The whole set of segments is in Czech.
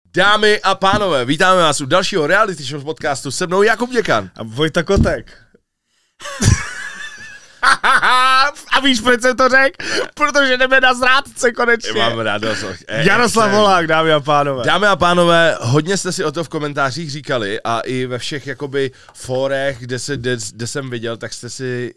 Dámy a pánové, vítáme vás u dalšího reality show podcastu se mnou Jakub Děkan. A Vojta Kotek. A víš, proč jsem to řekl? Protože jdeme na zrádce konečně. Mám radost. Jaroslav Volák, dámy a pánové. Dámy a pánové, hodně jste si o to v komentářích říkali a i ve všech jakoby fórech, kde jsem viděl, tak jste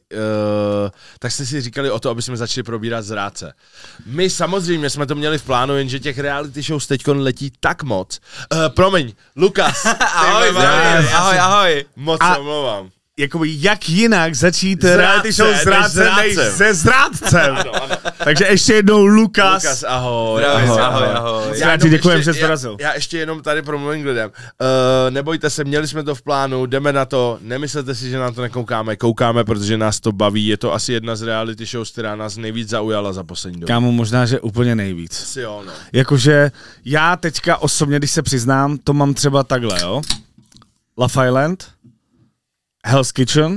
si říkali o to, aby jsme začali probírat zrádce. My samozřejmě jsme to měli v plánu, jenže těch reality shows teďkon letí tak moc. Promiň, Lukas. Ahoj. Moc se omlouvám. Jakoby jak jinak začít reality show zrádce než se zrádcem. Ano. Takže ještě jednou Lukas, ahoj. Ahoj. Já ti děkujem, že jsi dorazil. Já ještě jenom tady promluvím k lidem. Nebojte se, měli jsme to v plánu, jdeme na to, nemyslete si, že na to nekoukáme, koukáme, protože nás to baví, je to asi jedna z reality shows, která nás nejvíc zaujala za poslední dobu. Kámo, možná, že úplně nejvíc. Asi jo, no. Jakože já teďka osobně, když se přiznám, to mám třeba takhle, jo. Love Island, Hell's Kitchen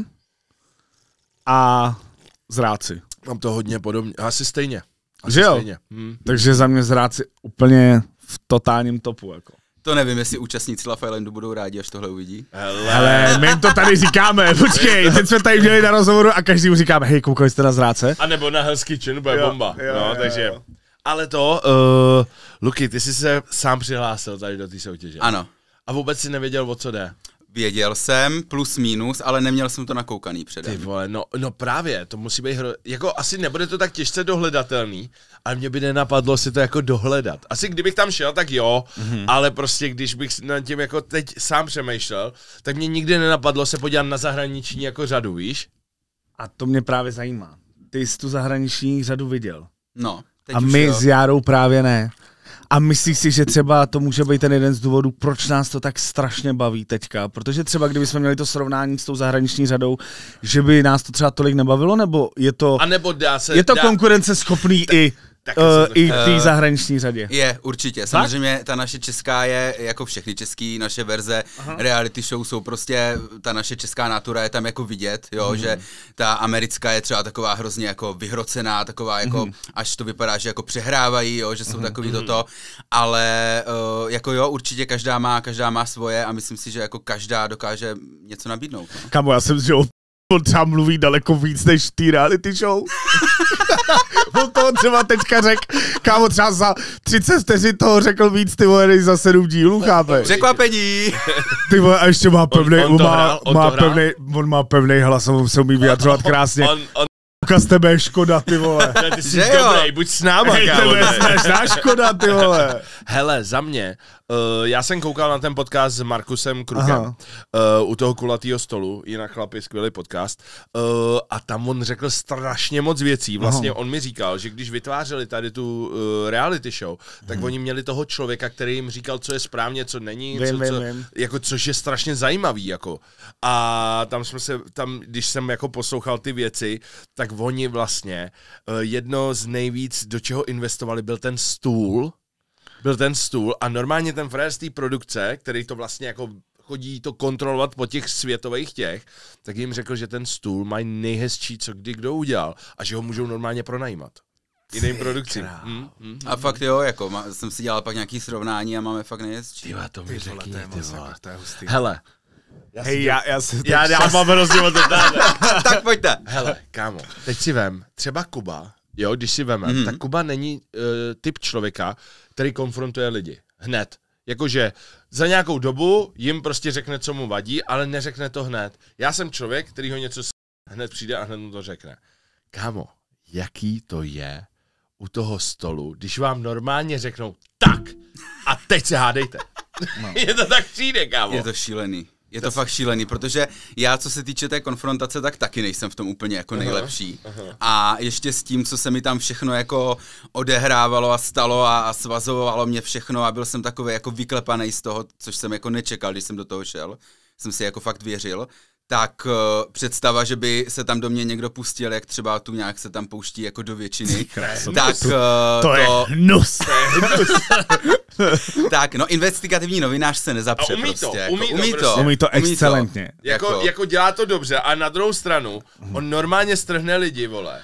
a Zrádci. Mám to hodně podobně, asi stejně. Že jo? Takže za mě Zrádci úplně v totálním topu, jako. To nevím, jestli účastníci Love Islandu budou rádi, až tohle uvidí. Hele, my jim to tady říkáme, počkej, teď jsme tady měli na rozhovoru a každý mu říkáme, hej, koukali jste na Zrádce? A nebo na Hell's Kitchen, bude bomba. Takže. Jo. Ale to, Luky, ty jsi se sám přihlásil tady do té soutěže. Ano. A vůbec si nevěděl, o co jde. Věděl jsem, plus minus, ale neměl jsem to nakoukaný předem. Ty vole, no právě, to musí být jako asi nebude to tak těžce dohledatelný, ale mě by nenapadlo si to jako dohledat. Asi kdybych tam šel, tak jo, ale prostě když bych nad tím jako teď sám přemýšlel, tak mě nikdy nenapadlo se podívat na zahraniční jako řadu, víš? A to mě právě zajímá. Ty jsi tu zahraniční řadu viděl. No, teď a už my jo. s Járou právě ne. A myslíš si, že třeba to může být ten jeden z důvodů, proč nás to tak strašně baví teďka? Protože třeba kdybychom měli to srovnání s tou zahraniční řadou, že by nás to třeba tolik nebavilo, nebo je to, A nebo konkurenceschopný i v té zahraniční řadě? Je, určitě. Samozřejmě ta naše česká je, jako všechny český, naše verze reality show jsou prostě, ta naše česká natura je tam jako vidět, jo, že ta americká je třeba taková hrozně jako vyhrocená, taková jako, až to vypadá, že jako přehrávají, jo, že jsou takový toto, ale jako jo, určitě každá má svoje a myslím si, že jako každá dokáže něco nabídnout. No. Kamo, já jsem si on třeba mluví daleko víc než ty reality show. On toho třeba teďka řekl, kámo, třeba za 30 vteřin toho řekl víc, ty vole, než za 7 dílů, chápeš? Překvapení! Ty vole, a ještě má pevnej, on má pevnej hlas, on se umí vyjadřovat krásně. Lukas, tebe je škoda, ty vole. Ty jsi dobrý, buď s náma, kámo. Tebe je strašná škoda, ty vole. Hele, za mě, já jsem koukal na ten podcast s Markusem Krukem u toho kulatýho stolu, jinak chlapi, skvělý podcast, a tam on řekl strašně moc věcí. Vlastně on mi říkal, že když vytvářeli tady tu reality show, tak oni měli toho člověka, který jim říkal, co je správně, co není, jako, což je strašně zajímavý. Jako. A tam, když jsem jako poslouchal ty věci, tak oni vlastně, jedno z nejvíc, do čeho investovali, byl ten stůl a normálně ten frér z té produkce, který to vlastně jako chodí to kontrolovat po těch světových tak jim řekl, že ten stůl mají nejhezčí, co kdy kdo udělal a že ho můžou normálně pronajímat. Jiným produkcím. A fakt jo, jako jsem si dělal pak nějaký srovnání a máme fakt nejhezčí. Tyva, to mi řekni, ty vole. Hele. Já mám hrozně o to dále. Tak pojďte. Hele, kámo, teď si vem, třeba Kuba, jo, když si vemem, tak Kuba není typ člověka, který konfrontuje lidi. Hned. Jakože za nějakou dobu jim prostě řekne, co mu vadí, ale neřekne to hned. Já jsem člověk, který ho něco hned přijde a hned mu to řekne. Kámo, jaký to je u toho stolu, když vám normálně řeknou tak a teď se hádejte. No. Je to tak přijde, kámo. Je to šílený. Je to fakt šílený, protože já, co se týče té konfrontace, tak taky nejsem v tom úplně jako nejlepší. A ještě s tím, co se mi tam všechno jako odehrávalo a stalo a svazovalo mě všechno a byl jsem takový jako vyklepaný z toho, což jsem jako nečekal, když jsem do toho šel. Jsem si jako fakt věřil. Tak představa, že by se tam do mě někdo pustil, jak třeba tu nějak se tam pouští jako do většiny, tak to je hnus. Tak, no investigativní novinář se nezapře prostě. Umí to excelentně. Jako dělá to dobře a na druhou stranu, on normálně strhne lidi, vole.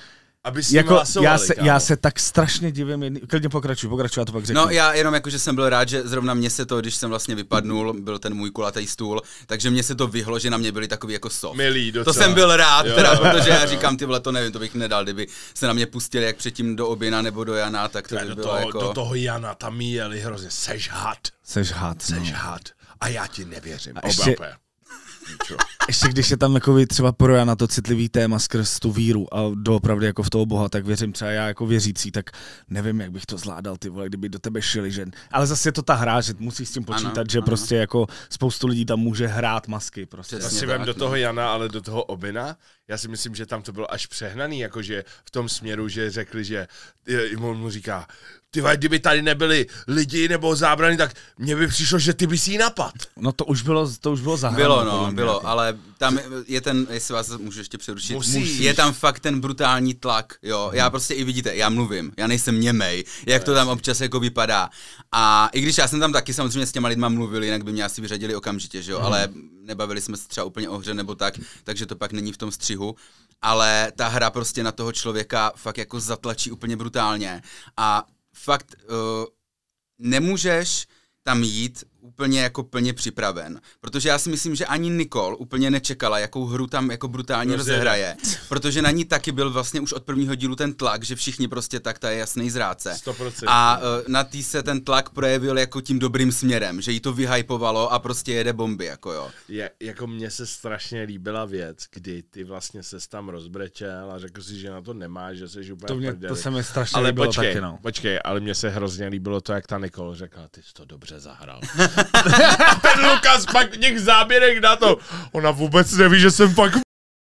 aby s ním hlasovali, já se tak strašně divím, klidně pokračuj, já to pak řeknu. No já jenom jako, že jsem byl rád, že zrovna mě se to, když jsem vlastně vypadnul, byl ten můj kulatý stůl, takže mě se to vyhlo, že na mě byli takový jako soft. Milý docela. To jsem byl rád, protože já říkám, ty vole, to nevím, to bych nedal, kdyby se na mě pustili jak předtím do Oběna nebo do Jana, tak to by bylo jako... Do toho Jana tam jeli hrozně, seš had. A já ti nevěřím. Ještě když je tam jako třeba pro Jana to citlivý téma skrz tu víru a doopravdy jako v toho Boha, tak věřím třeba já jako věřící, tak nevím, jak bych to zvládal, ty vole, kdyby do tebe šili, že... Ale zase je to ta hra, že musíš s tím počítat, že prostě jako spoustu lidí tam může hrát masky. Prostě. Já si vem do toho Jana, ale do toho Obina, já si myslím, že tam to bylo až přehnaný, jakože v tom směru, že řekli, že on mu říká, ty kdyby tady nebyli lidi nebo zábrany, tak mně by přišlo, že ty bys jí napad. No to už bylo zahráno. Bylo, ale tam je ten, jestli vás můžu ještě přerušit, je tam fakt ten brutální tlak, jo, já prostě i vidíte, já mluvím, já nejsem němej, jak to tam občas jako vypadá a i když já jsem tam taky samozřejmě s těma lidma mluvil, jinak by mě asi vyřadili okamžitě, že jo, ale nebavili jsme se třeba úplně o hře nebo tak, takže to pak není v tom střihu, ale ta hra prostě na toho člověka fakt jako zatlačí úplně brutálně a fakt nemůžeš tam jít úplně jako plně připraven, protože já si myslím, že ani Nicole úplně nečekala, jakou hru tam jako brutálně rozehraje, protože na ní taky byl vlastně už od prvního dílu ten tlak, že všichni prostě tak, ta je jasný zrádce. 100%. A na tý se ten tlak projevil jako tím dobrým směrem, že jí to vyhypovalo a prostě jede bomby, jako jo. Jako mně se strašně líbila věc, kdy ty vlastně ses tam rozbrečel a řekl si, že na to nemáš, že jsi úplně to se mi strašně líbilo taky, no. Počkej, ale mně se hrozně líbilo to, jak ta Nicole řekla, ty jsi to dobře zahrál. Ten Lukas pak těch záběrek na to. Ona vůbec neví, že jsem pak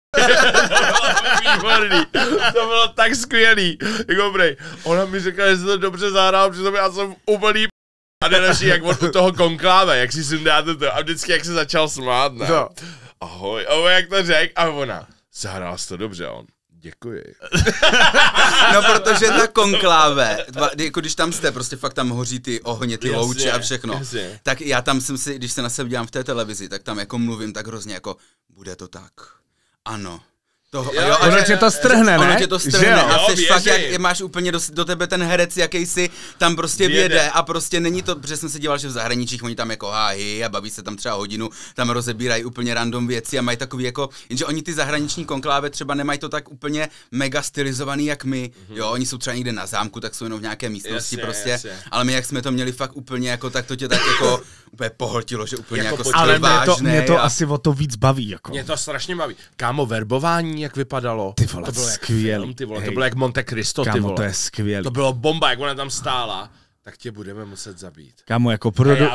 výborný. To bylo tak skvělý. Jako brej. Ona mi řekla, že se to dobře zahrál, přitom já jsem úplný a nejlepší, jak on u toho konkláve, jak si sundáte to a vždycky jak se začal smát, ne? No. Ahoj, jak to řek a ona, zahrál jsi to dobře, on. Děkuji. No, protože ta konkláve, jako když tam jste, prostě fakt tam hoří ty ohně, ty louče a všechno, tak já tam jsem si, když se na sebe dělám v té televizi, tak tam jako mluvím tak hrozně jako, bude to tak, ano. Ono tě to strhne, ne? Ono tě to strhne a jsi fakt, jak máš úplně do tebe ten herec, jaký si tam prostě vjede a prostě není to, protože jsem se díval, že v zahraničích oni tam jako háhy a baví se tam třeba hodinu, tam rozebírají úplně random věci a mají takový jako, jenže oni ty zahraniční konkláve třeba nemají to tak úplně mega stylizovaný jak my, jo, oni jsou třeba někde na zámku, tak jsou jenom v nějaké místnosti prostě, ale my jak jsme to měli fakt úplně jako, tak to tě tak jako úplně pohltilo, že úplně jako ale mě to asi o to víc baví, jako. Mě to strašně baví. Kámo, verbování, jak vypadalo. Ty vole, to bylo skvělý. To bylo jak Monte Cristo, ty vole. To je skvělý. To bylo bomba, jak ona tam stála. Tak tě budeme muset zabít. Kámo, jako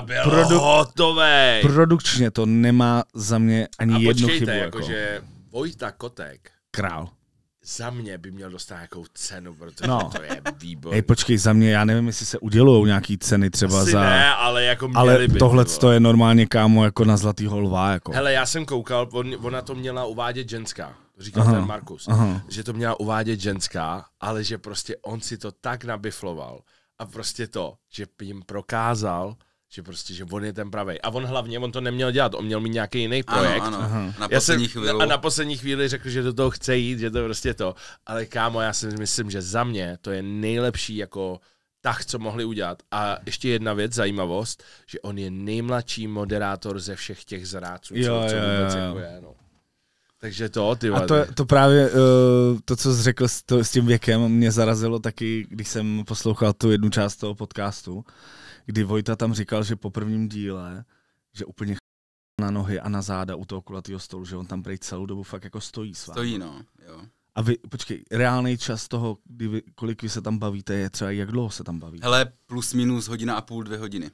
produkčně to nemá za mě ani jednu chybu. A jakože Vojta Kotek. Král. Za mě by měl dostat nějakou cenu, protože to je výborný. Hej, počkej, za mě, já nevím, jestli se udělujou nějaký ceny třeba asi za... ne, ale jako měli by. Tohle to je normálně, kámo, jako na Zlatýho lva, jako. Hele, já jsem koukal, ona to měla uvádět ženská. To říkal ten Markus. Že to měla uvádět ženská, ale že prostě on si to tak nabifloval a prostě to, že jim prokázal, že prostě, že on je ten pravej. A on to neměl dělat, on měl mít nějaký jiný projekt. Ano. Na poslední chvíli řekl, že do toho chce jít, že to prostě to. Ale kámo, já si myslím, že za mě to je nejlepší jako tah, co mohli udělat. A ještě jedna věc, zajímavost, že on je nejmladší moderátor ze všech těch zrádců, co vůbec jako je, no. Takže ty a to právě, to, co jsi řekl s tím věkem, mě zarazilo taky, když jsem poslouchal tu jednu část toho podcastu, kdy Vojta tam říkal, že po prvním díle, že úplně na nohy a na záda u toho kulatýho stolu, že on tam prej celou dobu fakt jako stojí s vámi. Stojí, no, jo. A vy, počkej, reálný čas toho, kolik vy se tam bavíte, je třeba jak dlouho se tam bavíte? Hele, plus minus 1,5, 2 hodiny.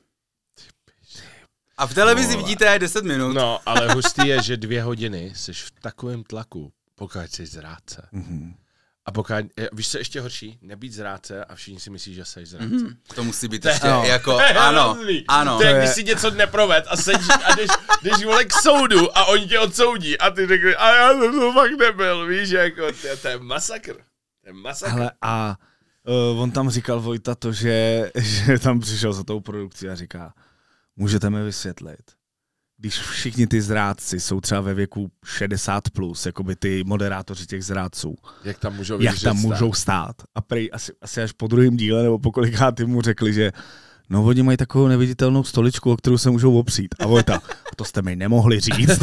A v televizi vidíte 10 minut. No, ale hustý je, že 2 hodiny jsi v takovém tlaku, pokud jsi zrádce. Mm-hmm. A pokud, víš co ještě horší? Nebýt zrádce a všichni si myslí, že jsi zrádce. To musí být ještě jako, ano. To je, když si něco neproved a sedíš a jdeš vole k soudu a oni tě odsoudí a ty řekli, a já jsem to fakt nebyl, víš, jako, to je masakr. Hele, a on tam říkal Vojta to, že tam přišel za tou produkcí a říká, můžete mi vysvětlit, když všichni ty zrádci jsou třeba ve věku 60+, jakoby ty moderátoři těch zrádců. Jak tam můžou stát. A prej asi až po druhém díle, nebo po kolikátým mu řekli, že no oni mají takovou neviditelnou stoličku, o kterou se můžou opřít. A Vojta, to jste mi nemohli říct.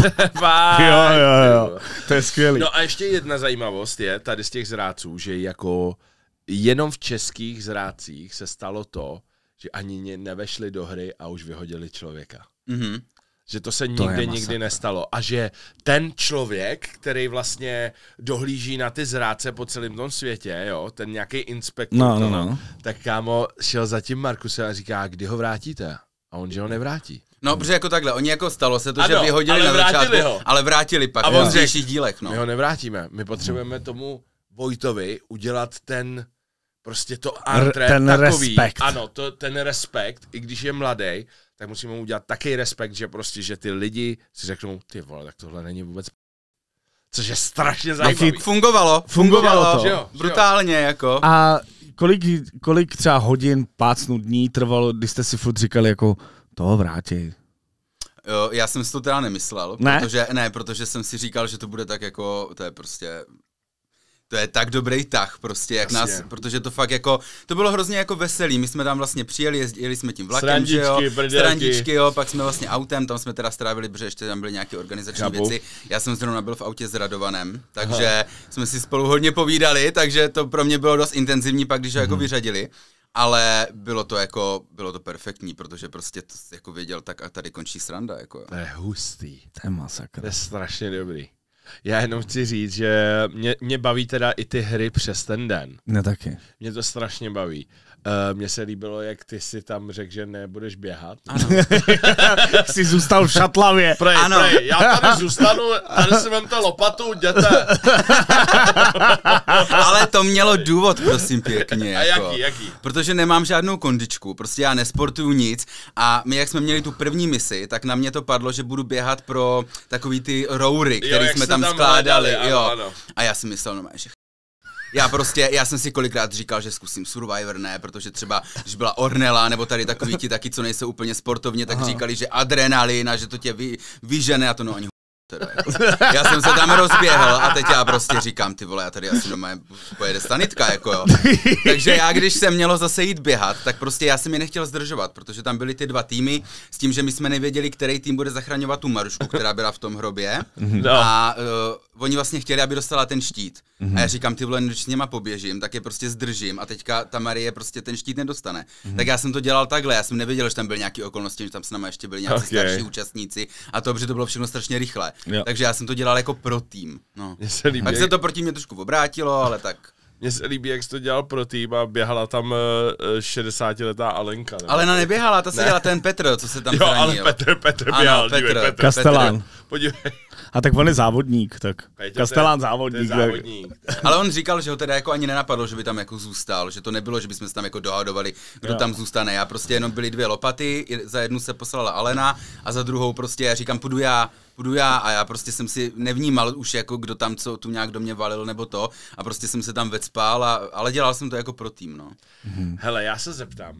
jo. To je skvělý. No a ještě jedna zajímavost je tady z těch zrádců, že jako jenom v českých zrádcích se stalo to, že ani nevešli do hry a už vyhodili člověka. Mhm. Že to se nikdy nestalo. A že ten člověk, který vlastně dohlíží na ty zrádce po celém tom světě, jo, ten nějaký inspektor, tak kámo šel za tím Markusem a říká, kdy ho vrátíte? A on, že ho nevrátí. No, protože jako takhle, oni jako stalo se to, že vyhodili na začátku, ale vrátili pak v pozdějších dílech, no. My ho nevrátíme, my potřebujeme tomu Vojtovi udělat ten, prostě to antré ten takový. Respekt. Ano, ten respekt, i když je mladý, tak musíme mu udělat takový respekt, že prostě, že ty lidi si řeknou, ty vole, tak tohle není vůbec což je strašně zajímavý. Fungovalo to. Jo, brutálně jako. A kolik třeba hodin, pácnu dní trvalo, když jste si furt říkali jako, toho vrátí. Jo, já jsem si to teda nemyslel, protože jsem si říkal, že to bude tak jako, to je tak dobrý tah prostě, jak nás, protože to fakt jako, to bylo hrozně jako veselý, my jsme tam vlastně přijeli, jeli jsme tím vlakem, srandičky, jo, pak jsme vlastně autem, tam jsme teda strávili, protože ještě tam byly nějaké organizační věci, já jsem zrovna byl v autě s Radovanem, takže jsme si spolu hodně povídali, takže to pro mě bylo dost intenzivní pak, když ho jako vyřadili. Ale bylo to perfektní, protože prostě to jako věděl, tak a tady končí sranda. Jako. To je hustý. To je masakr. To je strašně dobrý. Já jenom chci říct, že mě baví teda i ty hry přes ten den. Ne taky. Mě to strašně baví. Mně se líbilo, jak ty si tam řekl, že nebudeš běhat. Ano. Jsi zůstal v Šatlavě. Prej, já tady zůstanu, tady si vemte lopatu, jděte. Ale to mělo důvod, prosím pěkně. A jako. jaký? Protože nemám žádnou kondičku, prostě já nesportuju nic a my, jak jsme měli tu první misi, tak na mě to padlo, že budu běhat pro takový ty roury, které jsme tam skládali. Ano. A já si myslel, no, že já jsem si kolikrát říkal, že zkusím Survivor, ne, protože třeba, když byla Ornella, nebo tady takový ti taky, co nejsou úplně sportovně, tak říkali, že adrenalin a že to tě vyžene a to no oni teda. Já jsem se tam rozběhl a teď já prostě říkám, ty vole, já tady asi doma pojede stanitka, jako jo. Takže já, když jsem mělo zase jít běhat, tak prostě já jsem je nechtěl zdržovat, protože tam byly ty dva týmy s tím, že my jsme nevěděli, který tým bude zachraňovat tu Marušku, která byla v tom hrobě. No. A oni vlastně chtěli, aby dostala ten štít. A já říkám, ty vole, když s něma poběžím, tak je prostě zdržím a teďka ta Marie prostě ten štít nedostane. Tak já jsem to dělal takhle, já jsem nevěděl, že tam byly nějaké okolnosti, že tam s náma ještě byli nějací starší účastníci a to, protože to bylo všechno strašně rychle. Jo. Takže já jsem to dělal jako pro tým. No. Tak se to proti mě trošku obrátilo, ale tak. Mně se líbí, jak jsi to dělal pro tým a běhala tam 60letá Alenka. Ne? Alena neběhala, ta se dělala ten Petr, co se tam zranil. Ale Petr běhal. Ano, Petr. Kastelán. Podívej. A tak on je závodník, tak Kastelán závodník. Ale on říkal, že ho teda jako ani nenapadlo, že by tam jako zůstal, že to nebylo, že bychom se tam jako dohadovali, kdo tam zůstane. Já prostě jenom byly dvě lopaty, za jednu se poslala Alena a za druhou prostě já říkám, půjdu já a já prostě jsem si nevnímal už jako kdo tam co tu nějak do mě valil nebo to a prostě jsem se tam vecpál, ale dělal jsem to jako pro tým, no. Hele, já se zeptám,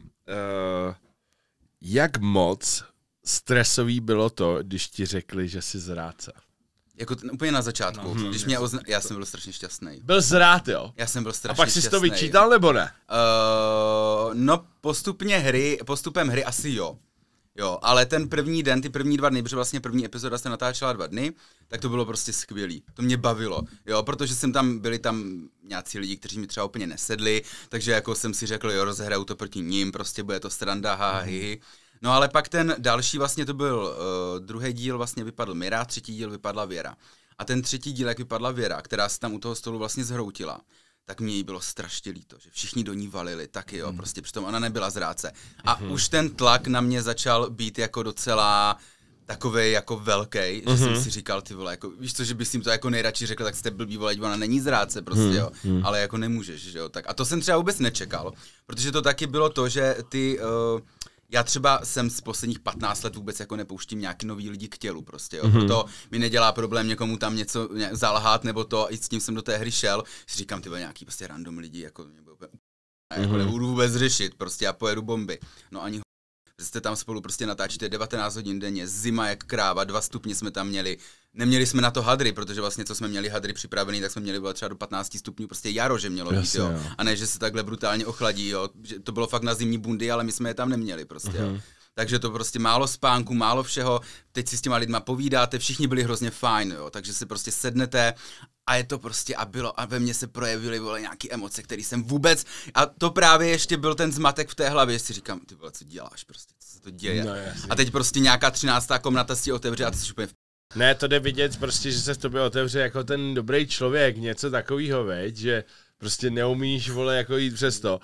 jak moc stresový bylo to, když ti řekli, že jsi zrádce? Jako úplně na začátku, když mě já jsem byl strašně šťastný. Byl zrád, jo? Já jsem byl strašně šťastný. A pak jsi to vyčítal, nebo ne? No, postupem hry asi jo. Jo, ale ten první den, ty první 2 dny, protože vlastně první epizoda se natáčela 2 dny, tak to bylo prostě skvělý. To mě bavilo, jo, protože byli tam nějací lidi, kteří mi třeba úplně nesedli, takže jako jsem si řekl, jo, rozehraju to proti ním, prostě bude to sranda, No ale pak ten další vlastně to byl, druhý díl vlastně vypadl Mira, třetí díl vypadla Věra. A ten třetí díl, jak vypadla Věra, která se tam u toho stolu vlastně zhroutila, tak mě jí bylo strašně líto, že všichni do ní valili, taky jo, prostě přitom ona nebyla zrádce. A už ten tlak na mě začal být jako docela takovej jako velký, že jsem si říkal, ty vole, jako, víš co, že bys jim to jako nejradši řekl, tak jste blbý, vole, ona není zrádce prostě, jo, ale jako nemůžeš, že jo, tak a to jsem třeba vůbec nečekal, protože to taky bylo to, že ty, já třeba jsem z posledních 15 let vůbec jako nepouštím nějaký nový lidi k tělu prostě, jo, proto mi nedělá problém někomu tam něco zalhát nebo to, i s tím jsem do té hry šel, si říkám, ty nějaký prostě random lidi, jako, jako nebudu vůbec řešit, prostě já pojedu bomby, no ani jste tam spolu prostě natáčíte 19 hodin denně, zima jak kráva, 2 stupně jsme tam měli. Neměli jsme na to hadry, protože vlastně co jsme měli hadry připravený, tak jsme měli bylo třeba do 15 stupňů, prostě jaro, že mělo být, jo. A ne, že se takhle brutálně ochladí, jo. Že to bylo fakt na zimní bundy, ale my jsme je tam neměli prostě, jo. Takže to prostě málo spánku, málo všeho, teď si s těma lidma povídáte, všichni byli hrozně fajn, jo, takže si prostě sednete a je to prostě a ve mně se projevily nějaké emoce, které jsem vůbec, a to právě ještě byl ten zmatek v té hlavě, že si říkám, ty vole, co děláš prostě, co se to děje. No, a teď prostě nějaká 13. komnata si otevře a ty jsi úplně Ne, to jde vidět prostě, že se v tobě otevře jako ten dobrý člověk, něco takového, veď, že prostě neumíš, vole, jako jít přes to,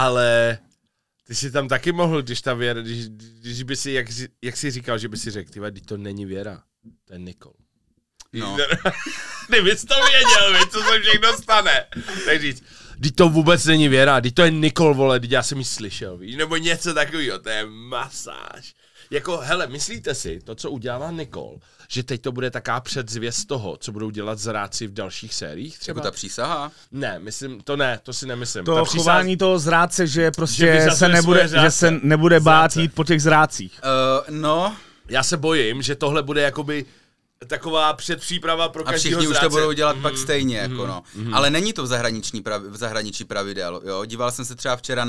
ale ty si tam taky mohl, když ta Věra, když by si, jak jsi říkal, že by si řekl, tyhle, to není Věra, to je Nikol. No. Kdybys to věděl, víš, co se všechno stane. Tak říct, teď to vůbec není Věra, teď to je Nikol, vole, teď já jsem ji slyšel, víš, nebo něco takového, to je masáž. Jako, hele, myslíte si, to, co udělala Nikol, že teď to bude taká předzvěst toho, co budou dělat zrádci v dalších sériích třeba? Jako ta přísaha? Ne, to si nemyslím. To chování toho zrádce, že prostě že se nebude bát jít po těch zrádcích. No. Já se bojím, že tohle bude jakoby taková předpříprava pro každého zrádce. A všichni zrádce. už to budou dělat pak stejně, jako no. Ale není to v zahraničí pravidel, jo. Díval jsem se třeba včera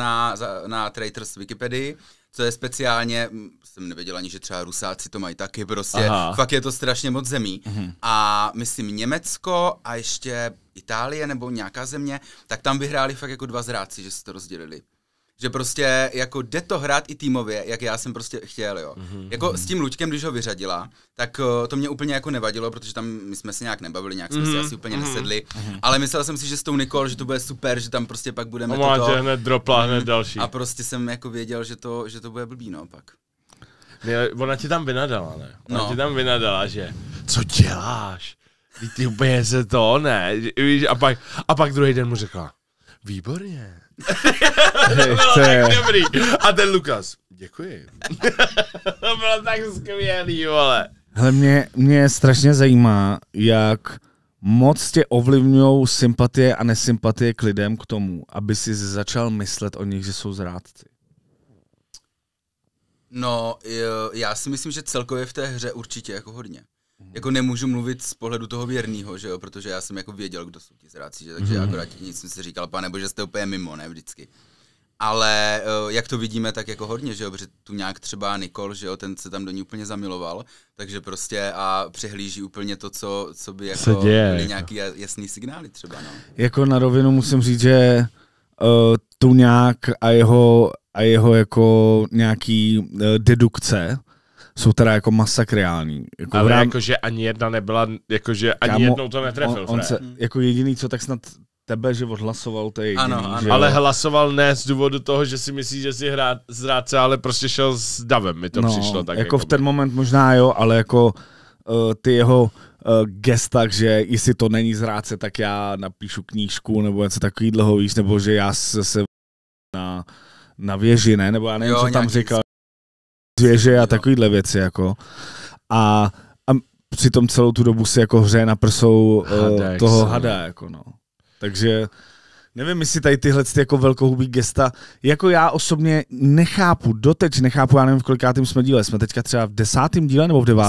na Traitors Wikipedii, co je speciálně, jsem nevěděl ani, že třeba Rusáci to mají taky, prostě fakt je to strašně moc zemí. A myslím Německo a ještě Itálie nebo nějaká země, tak tam vyhráli fakt jako 2 zrádci, že se to rozdělili. Že prostě jako jde to hrát i týmově, jak já jsem prostě chtěl, jo. Jako s tím Luďkem, když ho vyřadila, tak to mě úplně jako nevadilo, protože tam my jsme se nějak nebavili, nějak jsme si asi úplně nesedli, ale myslel jsem si, že s tou Nikol, že to bude super, že tam prostě pak budeme toto. Hned dropla, hned další. A prostě jsem jako věděl, že to bude blbý, no, pak. Ne, ona ti tam vynadala, ne? Ona ti tam vynadala, že co děláš? Ty úplně se to, ne? A pak druhý den mu řekla, výborně. To bylo tak dobrý. A ten Lukas, děkuji. To bylo tak skvělý, vole. Hele, mě strašně zajímá, jak moc tě ovlivňují sympatie a nesympatie k lidem k tomu, aby si začal myslet o nich, že jsou zrádci. No, já si myslím, že celkově v té hře určitě jako hodně. Jako nemůžu mluvit z pohledu toho věrného, že jo, protože já jsem jako věděl, kdo jsou ti zrádci, že, takže akorát nic jsem si říkal, panebo, jste úplně mimo, ne vždycky. Ale jak to vidíme, tak jako hodně, že jo, protože tu nějak třeba Nikol, že jo, ten se tam do ní úplně zamiloval, takže prostě a přehlíží úplně to, co by jako byly nějaký jasný signály třeba, no. Jako na rovinu musím říct, že Tuňák a jeho jako nějaký dedukce jsou teda jako masakriální. Jako ale jakože ani jedna nebyla, jakože ani jednou to netrefil. On se, jako jediný, co tak snad tebe, že odhlasoval, to je jediný. Ano. Že ale hlasoval ne z důvodu toho, že si myslí, že si hrát zrádce, ale prostě šel s davem, mi to přišlo tak. Jako v ten moment možná jo, ale jako ty jeho gesta, že jestli to není zrádce, tak já napíšu knížku, nebo něco takovýhleho, víš, nebo že já se na věži, ne, nebo já nevím, co tam říkal. Věže a takovýhle věci, jako. A přitom celou tu dobu si jako hřeje na prsou toho hada, jako no. Takže nevím, jestli tady tyhle jako velkohubý gesta, jako já osobně doteď nechápu, já nevím, v kolikátým jsme díle, jsme teďka třeba v 10. díle nebo v 9.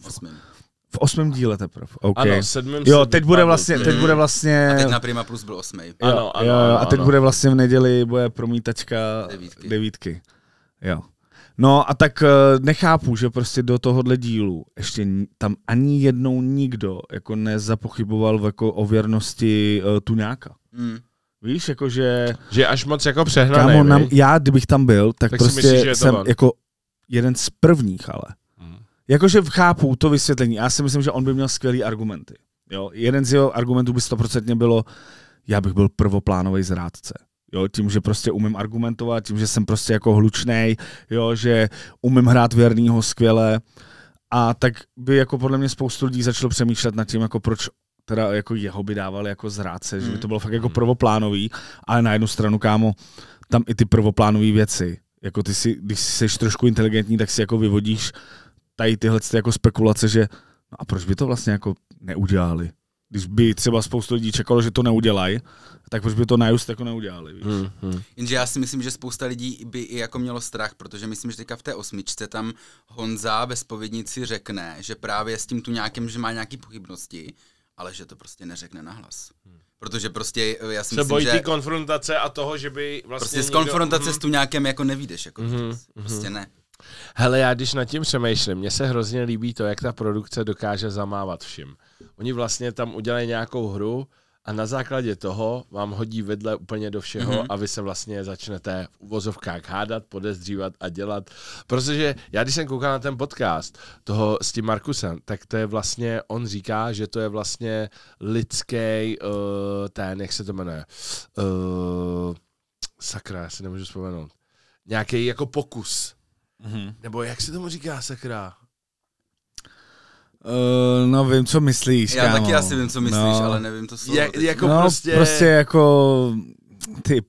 V 8. díle teprve, okay. Ano, 7. Jo, teď bude vlastně... A teď na Prima Plus byl 8. Ano, a teď bude vlastně v neděli, bude promítačka 9. Jo. No a tak nechápu, že prostě do tohohle dílu ještě tam ani jednou nikdo jako nezapochyboval jako o věrnosti Tuňáka. Víš, jakože... Že až moc jako přehnaný, kámo, já, kdybych tam byl, tak prostě myslíš, jsem jako jeden z prvních, ale. Jakože chápu to vysvětlení. Já si myslím, že on by měl skvělý argumenty. Jo? Jeden z jeho argumentů by 100% bylo, já bych byl prvoplánový zrádce. Jo, tím, že prostě umím argumentovat, tím, že jsem prostě jako hlučnej, jo, že umím hrát věrnýho skvěle. A tak by jako podle mě spoustu lidí začalo přemýšlet nad tím, jako proč teda jako jeho by dávali jako zrádce, že by to bylo fakt jako prvoplánový, ale na jednu stranu, kámo, tam i ty prvoplánové věci. Jako ty si, když jsi trošku inteligentní, tak si jako vyvodíš tady tyhle jako spekulace, že no a proč by to vlastně jako neudělali? Když by třeba spoustu lidí čekalo, že to neudělají, tak proč by to na Just jako neudělali, víš? Jenže já si myslím, že spousta lidí by i jako mělo strach, protože myslím, že teďka v té 8 tam Honza ve zpovědnici řekne, že právě s tím tu nějakým, že má nějaký pochybnosti, ale že to prostě neřekne nahlas. Protože prostě já si myslím, bojí že... ty konfrontace a toho, že by vlastně prostě z konfrontace s tu nějakým jako nevídeš, jako prostě ne. Hele, já když nad tím přemýšlím, mně se hrozně líbí to, jak ta produkce dokáže zamávat všim. Oni vlastně tam udělají nějakou hru a na základě toho vám hodí vedle úplně do všeho a vy se vlastně začnete v uvozovkách hádat, podezřívat a dělat. Protože já, když jsem koukal na ten podcast toho s tím Markusem, tak to je vlastně, on říká, že to je vlastně lidský, ten, jak se to jmenuje, sakra, já si nemůžu vzpomenout, nějaký jako pokus. Nebo jak se tomu říká, sakra? No vím, co myslíš, Já kámo. taky asi vím, co myslíš, ale nevím to slovo. Jako no, prostě jako ty...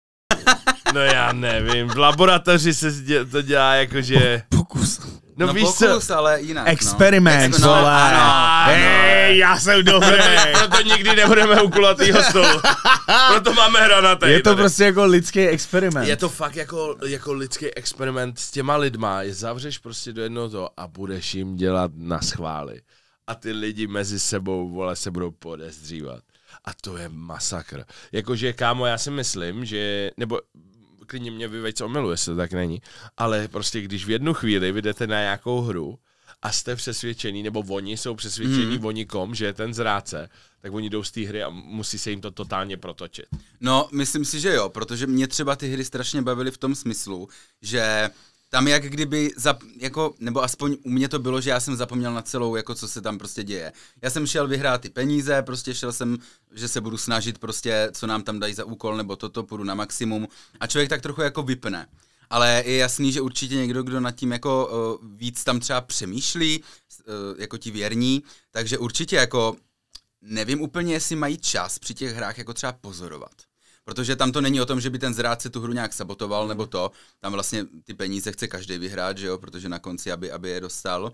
No já nevím, v laboratoři se to dělá jakože... Pokus. No víš pokus, co? ale jinak. Experiment, no. vole. Ano. Hej, já jsem dobrý. Proto nikdy nebudeme u kulatýho stolu. Proto máme hranatej. Je to tady. prostě jako lidský experiment. Je to fakt jako lidský experiment s těma lidma. Je zavřeš prostě do jednoho toho a budeš jim dělat na schvály. A ty lidi mezi sebou, vole, se budou podezřívat. A to je masakr. Jakože, kámo, já si myslím, že... Nebo klidně mě vyveď co omylu, jestli to tak není. Ale prostě když v jednu chvíli vy jdete na nějakou hru a jste přesvědčený, nebo oni jsou přesvědčení o nikom, že je ten zrádce, tak oni jdou z té hry a musí se jim to totálně protočit. No, myslím si, že jo, protože mě třeba ty hry strašně bavily v tom smyslu, že tam jak kdyby, jako, nebo aspoň u mě to bylo, že já jsem zapomněl na celou, jako co se tam prostě děje. Já jsem šel vyhrát ty peníze, prostě šel jsem, že se budu snažit prostě, co nám tam dají za úkol, nebo toto, půjdu na maximum a člověk tak trochu jako vypne. Ale je jasný, že určitě někdo, kdo nad tím jako víc tam třeba přemýšlí, jako ti věrní, takže určitě jako nevím úplně, jestli mají čas při těch hrách jako třeba pozorovat. Protože tam to není o tom, že by ten zrádce tu hru nějak sabotoval, nebo to. Tam vlastně ty peníze chce každý vyhrát, že jo, protože na konci, aby je dostal.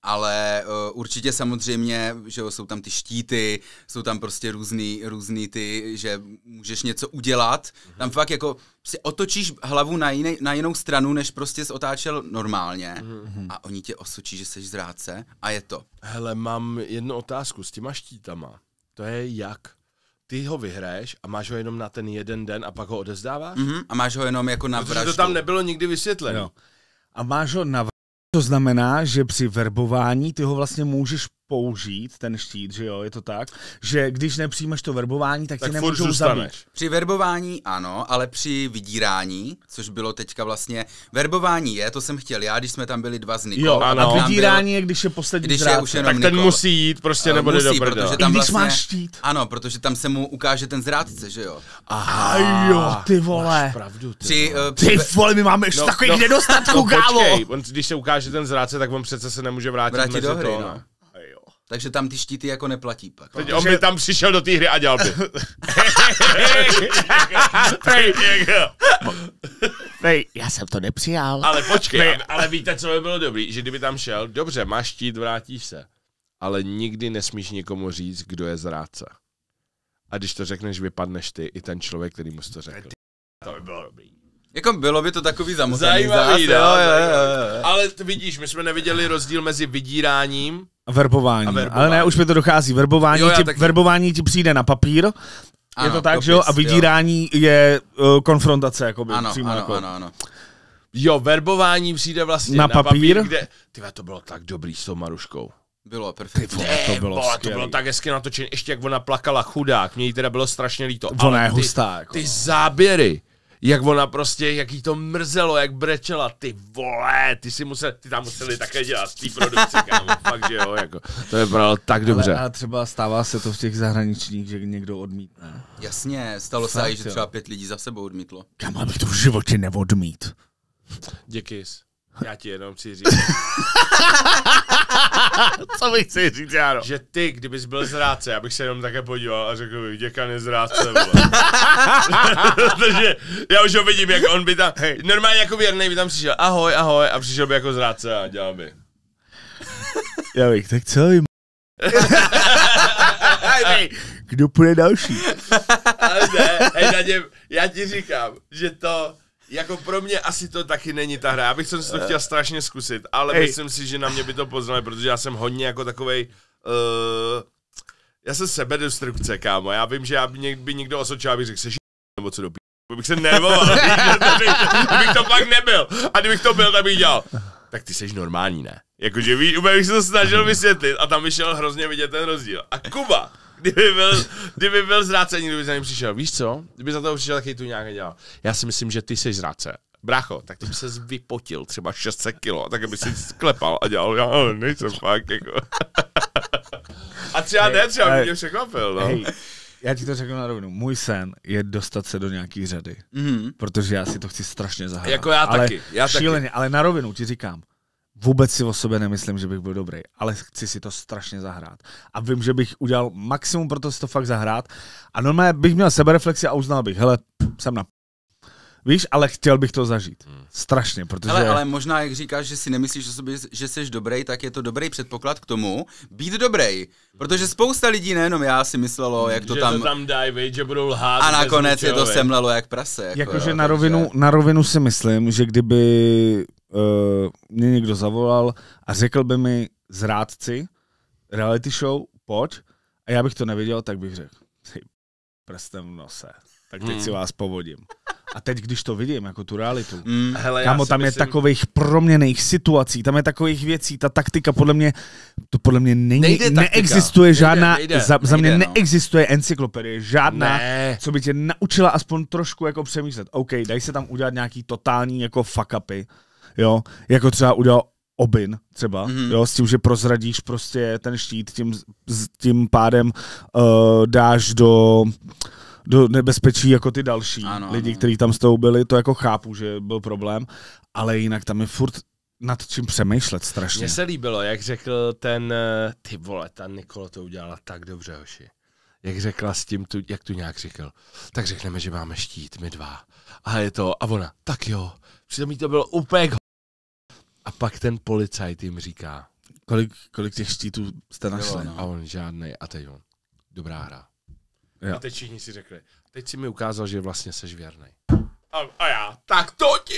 Ale určitě samozřejmě, že jo, jsou tam ty štíty, jsou tam prostě různý ty, že můžeš něco udělat. Tam fakt jako si otočíš hlavu na jinou stranu, než prostě jsi otáčel normálně. A oni tě osočí, že jsi zrádce a je to. Hele, mám jednu otázku s těma štítama. To je jak? Ty ho vyhraješ a máš ho jenom na ten jeden den a pak ho odezdáváš? A máš ho jenom jako na vraždu. Protože to tam nebylo nikdy vysvětleno. Jo. A máš ho na to znamená, že při verbování ty ho vlastně můžeš použít, ten štít, že jo, je to tak? Že když nepřijmeš to verbování, tak tě nemůžou zabít. Při verbování ano, ale při vydírání, což bylo teďka vlastně, verbování je, to jsem chtěl já, když jsme tam byli dva z Nikou. Jo, a vydírání je, když je poslední zrádce. Tak ten musí jít, prostě nebo jde do prdele. I když máš štít. Ano, protože tam se mu ukáže ten zrádce, že jo. Aha, jo, ty vole. Máš pravdu, ty vole, my máme ještě takových nedostatků, kámo. Počkej, když se ukáže ten zrádce, tak on přece se nemůže vrátit do hry, to, no. Takže tam ty štíty jako neplatí pak. Teď on by tam přišel do té hry a dělal by. Hej, já jsem to nepřijal. Ale počkej, ale víte, co by bylo dobrý? Že kdyby tam šel, dobře, máš štít, vrátíš se. Ale nikdy nesmíš nikomu říct, kdo je zrádce. A když to řekneš, vypadneš ty i ten člověk, který mu to řekl. To by bylo dobrý. Jako bylo by to takový zamotaný. Zajímavý, jo. Ale vidíš, my jsme neviděli rozdíl mezi vydíráním a verbování. Ale ne, už mi to dochází. Verbování ti přijde na papír, ano, je to tak, že jo? A vydírání je konfrontace, jakoby. Ano. Jo, verbování přijde vlastně na papír kde... Tyhle, to bylo tak dobrý s tou Maruškou. Bylo perfektní. To bylo tak hezky natočené, ještě jak ona plakala, chudák, mě jí teda bylo strašně líto. Ona je hustá. Jako. Ty záběry, jak ona prostě, jak jí to mrzelo, jak brečela, ty vole, ty tam museli také dělat z té produkce, kámo, fakt, že jo, jako, to vypadalo tak dobře. Ale třeba stává se to v těch zahraničních, že někdo odmítne. Jasně, stalo se i, že třeba 5 lidí za sebou odmítlo. Kámo, abych to v životě neodmít. Díky. Já ti jenom chci říct. Co bych chci říct, Járo? Že ty, kdybys byl zrádce, já bych se jenom také podíval a řekl bych, děkan je zrádce, vole. Protože já už ho vidím, jak on by tam, normálně jako věrnej by tam přišel, ahoj, a přišel by jako zrádce a dělal by. Já bych tak co jim. Kdo půjde další? Ale ne, hej, Naděm, já ti říkám, že to, jako pro mě asi to taky není ta hra. Já bych si to chtěl strašně zkusit, ale myslím si, že na mě by to poznali, protože já jsem hodně jako takovej, já jsem sebedestrukce, kámo. Já vím, že by někdo osočil, abych řekl, seš nebo co do bych se nervoval, kdybych to pak nebyl. A kdybych to byl, tak bych dělal. Tak ty seš normální, ne? Jakože bych se to snažil vysvětlit a tam vyšel hrozně vidět ten rozdíl. A Kuba, kdyby byl zrácený, kdyby za ním přišel, víš co? Kdyby za toho přišel, taky tu nějak dělal. Já si myslím, že ty seš zráce. Brácho, tak ty by ses vypotil třeba 600 kilo, tak by si sklepal a dělal, já nejsem fakt, jako. A třeba by mě překvapil, no. Hej. Já ti to řeknu na rovinu. Můj sen je dostat se do nějaký řady. Protože já si to chci strašně zahrát. Jako já taky. Šíleně, ale na rovinu ti říkám. Vůbec si o sobě nemyslím, že bych byl dobrý, ale chci si to strašně zahrát. A vím, že bych udělal maximum pro to si to fakt zahrát. A normálně bych měl sebereflexi a uznal bych, hele, jsem na víš, ale chtěl bych to zažít. Strašně, protože... Ale možná, jak říkáš, že si nemyslíš o sobě, že jsi dobrý, tak je to dobrý předpoklad k tomu být dobrý. Protože spousta lidí, nejenom já, si myslelo, jak to tam... Že to tam dají, veď, že budou lhát. A nakonec je to semlelo jak prase. Jakože na rovinu si myslím, že kdyby mě někdo zavolal a řekl by mi zrádci, reality show, pojď, a já bych to nevěděl, tak bych řekl, prstem v nose, tak teď si vás povodím. A teď, když to vidím, jako tu realitu, kámo, tam je takových proměnných situací, tam je takových věcí, ta taktika podle mě neexistuje žádná, za mě neexistuje encyklopedie, žádná, co by tě naučila aspoň trošku jako přemýšlet. OK, daj se tam udělat nějaký totální jako fuck upy, jo, jako třeba udělal Obin třeba, jo, s tím, že prozradíš prostě ten štít, tím pádem dáš do nebezpečí jako ty další lidi, kteří tam s tou byli, to jako chápu, že byl problém, ale jinak tam je furt nad čím přemýšlet strašně. Mně se líbilo, jak řekl ty vole, ta Nikola to udělala tak dobře, hoši. Jak řekla s tím, jak tu nějak říkal, tak řekneme, že máme štít, my dva. A je to, a ona, tak jo, přitom jí to bylo úplně a pak ten policajt jim říká, kolik těch štítů jste našli? A on žádnej, a teď on, dobrá hra. Jo. A teď všichni si řekli, teď si mi ukázal, že vlastně seš věrnej. A já, tak to ti...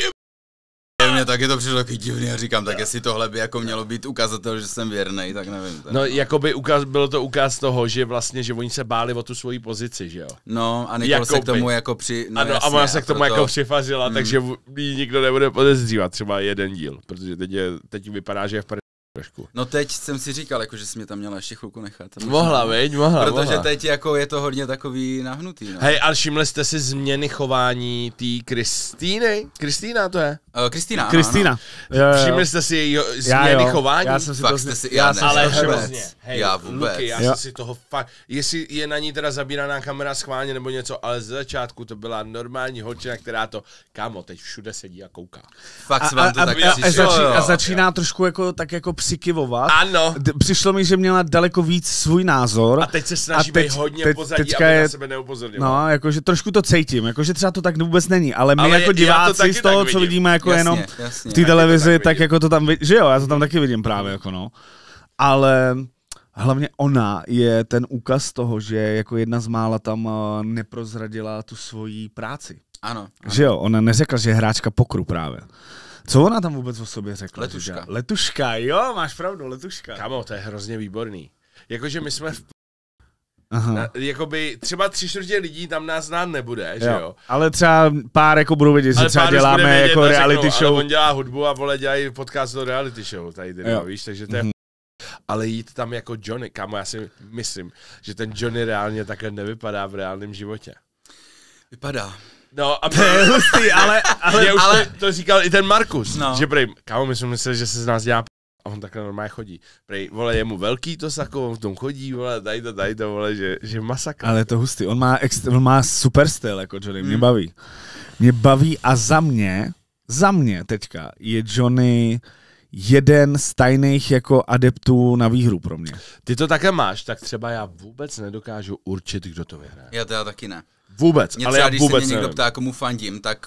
Mně taky to přišlo taky divný a říkám, tak jestli tohle by jako mělo být ukazatel, že jsem věrnej, tak nevím. No, jakoby bylo to ukaz toho, že vlastně, že oni se báli o tu svoji pozici, že jo? No, a Nikol se k tomu jako ano, jasně, a ona se k tomu jako přifařila, takže jí nikdo nebude podezřívat, třeba jeden díl, protože teď vypadá, že je v trošku. No teď jsem si říkal, jako, že jsi mě tam měla ještě chvilku nechat. Mohla. Protože teď jako je to hodně takový nahnutý. No. Hej, ale všimli jste si změny chování té Kristýny? Kristýna to je? Kristýna. Všimli jste si její změny chování? Já jsem si fakt to ale hrozně. Hej, já vůbec. Luky, já jsem si toho fakt, jestli je na ní teda zabíraná kamera schválně nebo něco, ale z začátku to byla normální holčina, která to, kámo, teď všude sedí a kouká. Fakt se vám to tak a začíná trošku jako tak jako přikyvovat. Ano. Přišlo mi, že měla daleko víc svůj názor. A teď se snaží být hodně pozadí, aby na sebe neupozorňoval. No, jakože trošku to cítím, jakože třeba to tak vůbec není, ale my jako diváci z toho, co vidíme jako jenom v té televizi, tak jako to tam, že jo, já to tam taky vidím právě, jako no. Ale hlavně ona je ten úkaz toho, že jako jedna z mála tam neprozradila tu svoji práci. Ano. Že jo, ona neřekla, že je hráčka pokru právě. Co ona tam vůbec o sobě řekla? Letuška. Letuška, jo, máš pravdu, letuška. Kámo, to je hrozně výborný. Jakože my jsme jakoby třeba 3/4 lidí tam nás znát nebude, že jo? Ale třeba pár jako budou vědět, že třeba děláme jako reality show. Ale on dělá hudbu a vole dělají podcast do reality show, tady víš, takže to je ale jít tam jako Johnny, kámo, já si myslím, že ten Johnny reálně takhle nevypadá v reálném životě. Vypadá. No a to je hustý, ale to říkal i ten Markus, no. Že prej, kámo, my jsme mysleli, že se z nás dělá a on takhle normálně chodí. Prej, vole, je mu velký to sako, on v tom chodí, vole, daj to, vole, že masakr. Ale to hustý, on má super styl, jako Johnny, mě baví. Mě baví a za mě teďka je Johnny jeden z tajných jako adeptů na výhru pro mě. Ty to také máš, tak třeba já vůbec nedokážu určit, kdo to vyhraje. Já teda taky ne. Vůbec, mě ale třeba, já vůbec když se mě někdo ptá, komu fandím, tak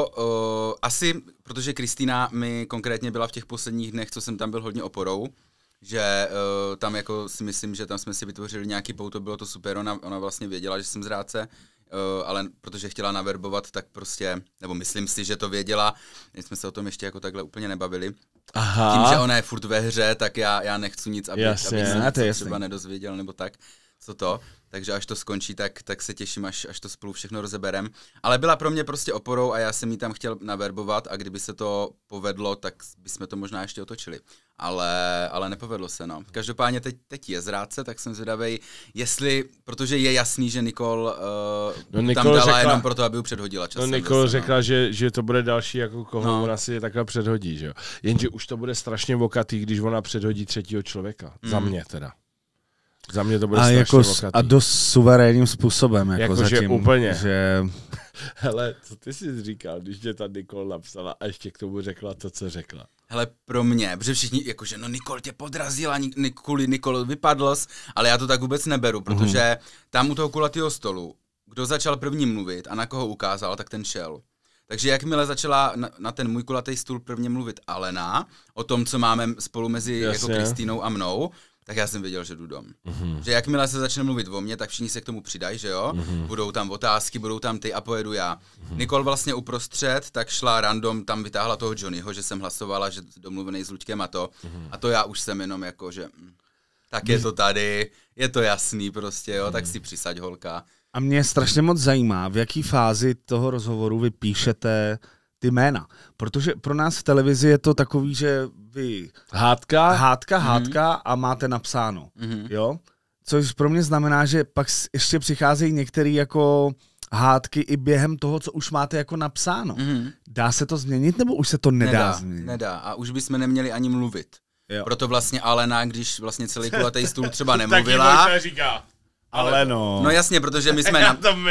asi, protože Kristýna mi konkrétně byla v těch posledních dnech, co jsem tam byl hodně oporou, že tam jako si myslím, že tam jsme si vytvořili nějaký pouto, bylo to super, ona vlastně věděla, že jsem zrádce, ale protože chtěla naverbovat, tak prostě, nebo myslím si, že to věděla, jsme se o tom ještě jako takhle úplně nebavili. Aha. Tím, že ona je furt ve hře, tak já nechci nic, aby se třeba nedozvěděl, nebo tak, co to. Takže až to skončí, tak se těším, až to spolu všechno rozeberem. Ale byla pro mě prostě oporou a já jsem jí tam chtěl naverbovat a kdyby se to povedlo, tak bychom to možná ještě otočili. Ale nepovedlo se, no. Každopádně teď je zrádce, tak jsem zvědavej, jestli, protože je jasný, že Nicole tam dala jenom proto, aby ji předhodila časem. No Nicole řekla, že to bude další, jako koho ona si takhle předhodí, že jo. Jenže už to bude strašně vokatý, když ona předhodí třetího člověka. Za mě teda. Za mě to bude strašně jako vokatý. A dost suverénním způsobem, jako zatím. Že úplně. Že... Hele, co ty jsi říkal, když tě ta Nicole napsala a ještě k tomu řekla to, co řekla? Hele, pro mě, protože všichni, jakože no Nicole tě podrazila, Nicole vypadl jsi, ale já to tak vůbec neberu, protože tam u toho kulatého stolu, kdo začal první mluvit a na koho ukázal, tak ten šel. Takže jakmile začala na ten můj kulatý stůl prvně mluvit Alena, o tom, co máme spolu mezi jako Kristýnou a mnou, tak já jsem věděl, že jdu dom. Že jakmile se začne mluvit o mně, tak všichni se k tomu přidají, že jo? Budou tam otázky, budou tam ty a pojedu já. Nicole vlastně uprostřed, tak šla random, tam vytáhla toho Johnnyho, že jsem hlasovala, že domluvený s Luďkem a to. A to já už jsem jenom jako, že tak je to tady, je to jasný prostě, jo? Tak si přisaď, holka. A mě strašně moc zajímá, v jaký fázi toho rozhovoru vy píšete ty jména. Protože pro nás v televizi je to takový, že vy hádka a máte napsáno. Jo? Což pro mě znamená, že pak ještě přicházejí některé jako hádky i během toho, co už máte jako napsáno. Dá se to změnit, nebo už se to nedá změnit? Nedá. A už bychom neměli ani mluvit. Jo. Proto vlastně Alena, když vlastně celý kulatý stůl třeba nemluvila... Taky říká. Ale no. No jasně, protože my jsme,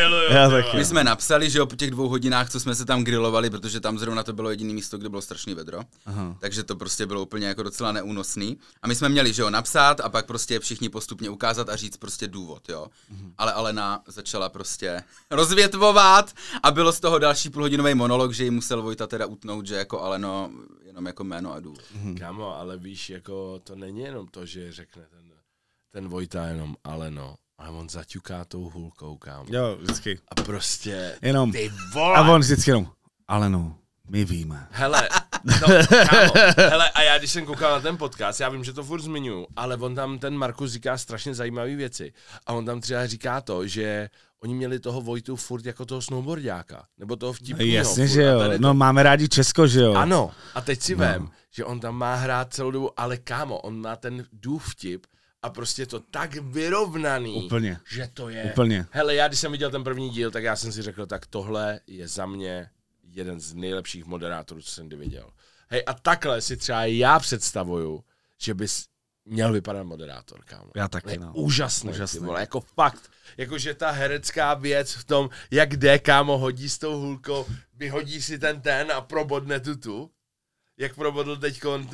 my jsme napsali, že jo, po těch 2 hodinách, co jsme se tam grilovali, protože tam zrovna to bylo jediné místo, kde bylo strašný vedro. Aha. Takže to prostě bylo úplně jako docela neúnosný. A my jsme měli, že jo, napsat a pak prostě všichni postupně ukázat a říct prostě důvod, jo. Ale Alena začala prostě rozvětvovat a bylo z toho další půlhodinový monolog, že jí musel Vojta teda utnout, že jako Aleno, jenom jako jméno a důvod. Kámo, ale víš, jako to není jenom to, že řekne ten Vojta jenom Aleno. A on zaťuká tou hůlkou, kámo. Jo, vždycky. A prostě, jenom. Ty vole. A on vždycky jenom, ale no, my víme. Hele, no, kámo, hele, a já když jsem koukal na ten podcast, já vím, že to furt zmiňuju, ale on tam, ten Markus říká strašně zajímavé věci. A on tam třeba říká to, že oni měli toho Vojtu furt jako toho snowboardiáka, nebo toho vtipného. Jasně, že jo, no máme rádi Česko, že jo. Ano, a teď si vem, že on tam má hrát celou dobu, ale kámo, on má ten vtip. A prostě to tak vyrovnaný, úplně. Že to je... Úplně. Hele, já když jsem viděl ten první díl, tak já jsem si řekl, tak tohle je za mě jeden z nejlepších moderátorů, co jsem kdy viděl. Hej, a takhle si třeba já představuju, že bys měl vypadat moderátor, kámo. Já taky, no. Úžasný. Ty vole, jako fakt. Jakože ta herecká věc v tom, jak jde, kámo, hodí s tou hůlkou, vyhodí si ten a probodne tu. Jak probodl teďkon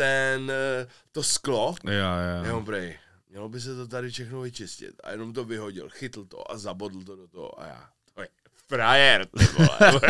to sklo. Jo. Brej. Mělo by se to tady všechno vyčistit. A jenom to vyhodil, chytl to a zabodl to do toho a já. To je frajer, ty vole.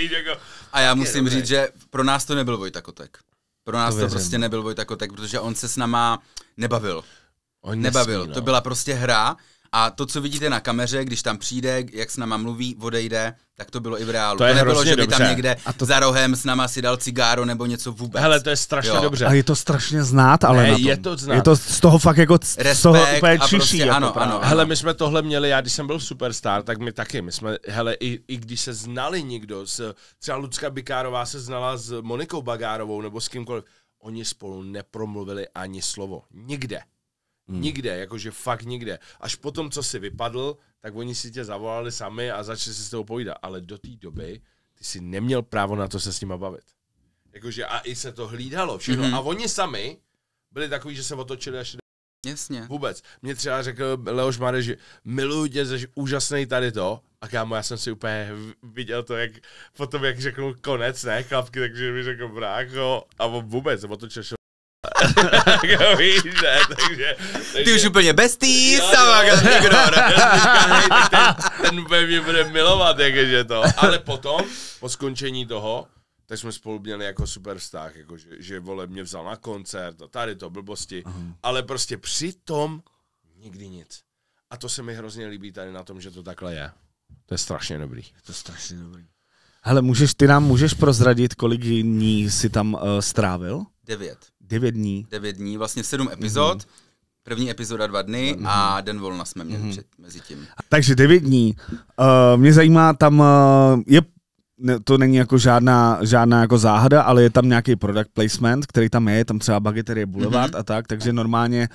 A já musím říct, že pro nás to nebyl Vojta Kotek. Pro nás to prostě nebyl Vojta Kotek, protože on se s náma nebavil. Nebavil, to byla prostě hra. A to, co vidíte na kameře, když tam přijde, jak s náma mluví, odejde, tak to bylo i v reálu. To nebylo, že by tam někde za rohem s náma si dal cigáro nebo něco vůbec. Hele, to je strašně dobře. A je to strašně znát, ale ne, na tom. Je to znát. Je to z toho fakt jako z toho úplně čiší. Prostě, jako ano. Hele, my jsme tohle měli, já když jsem byl Superstar, tak my taky, hele, i když se znali někdo, třeba Lucka Bikárová se znala s Monikou Bagárovou nebo s kýmkoliv, oni spolu nepromluvili ani slovo. Nikde. Nikde, jakože fakt nikde. Až potom, co si vypadl, tak oni si tě zavolali sami a začali si s tebou povídat. Ale do té doby ty si neměl právo na to se s nima bavit. Jakože a i se to hlídalo všechno. A oni sami byli takový, že se otočili až Jasně. Vůbec. Mě třeba řekl Leoš Mareš, že miluji tě, jsi úžasný tady to. A kámo, já jsem si úplně viděl to, jak potom, jak řekl konec, ne, chlapky, takže mi řekl brácho. A on vůbec se otočil. Víš, ne, takže... Ty už úplně bestý, sama ignor. Ten úplně mě bude milovat, jakože to. Ale potom, po skončení toho, tak jsme spolu měli jako super vztah, jako že vole mě vzal na koncert a tady to blbosti, ale prostě přitom nikdy nic. A to se mi hrozně líbí tady na tom, že to takhle je. To je strašně dobrý. Hele, ty nám můžeš prozradit, kolik dní jsi tam strávil? 9 dní. 9 dní, vlastně 7 epizod. První epizoda 2 dny a den volna jsme měli mezi tím. Takže 9 dní. Mě zajímá, tam to není jako žádná jako záhada, ale je tam nějaký product placement, který tam je tam třeba Bageterie Boulevard a tak, takže normálně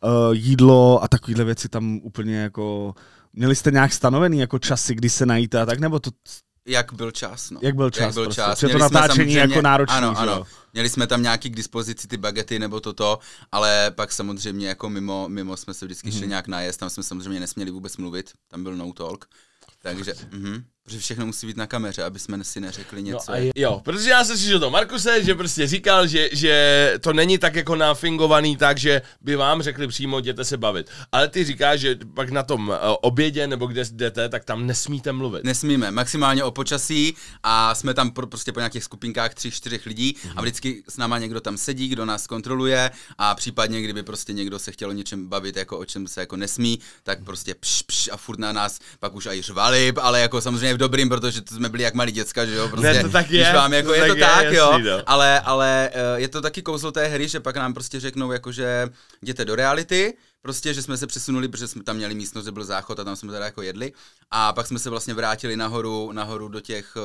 jídlo a takovéhle věci tam úplně jako... Měli jste nějak stanovený jako časy, kdy se najíte a tak, nebo to... Jak byl čas, no. Jak byl čas. Prostě. To natáčení jako náročný. Ano. Měli jsme tam nějaký k dispozici ty bagety nebo toto, ale pak samozřejmě jako mimo jsme se vždycky šli nějak najíst, tam jsme samozřejmě nesměli vůbec mluvit, tam byl no talk. Takže, protože všechno musí být na kameře, aby jsme si neřekli něco. No jo, protože já jsem slyšel to Markuse, že prostě říkal, že to není tak jako nafingovaný tak, že by vám řekli přímo, jděte se bavit. Ale ty říkáš, že pak na tom obědě nebo kde jdete, tak tam nesmíte mluvit. Nesmíme, maximálně o počasí a jsme tam prostě po nějakých skupinkách 3-4 lidí a vždycky s náma někdo tam sedí, kdo nás kontroluje a případně, kdyby prostě někdo se chtěl o něčem bavit, jako o čem se jako nesmí, tak prostě pš a furt na nás pak už aj řvali, ale jako samozřejmě v dobrým, protože to jsme byli jak malí děcka, že jo, prostě, ne, to tak je, vám jako, to je to tak, jasný, jo, no. ale je to taky kouzlo té hry, že pak nám prostě řeknou, jakože jděte do reality, prostě, že jsme se přesunuli, protože jsme tam měli místnost, že byl záchod a tam jsme teda jako jedli a pak jsme se vlastně vrátili nahoru do těch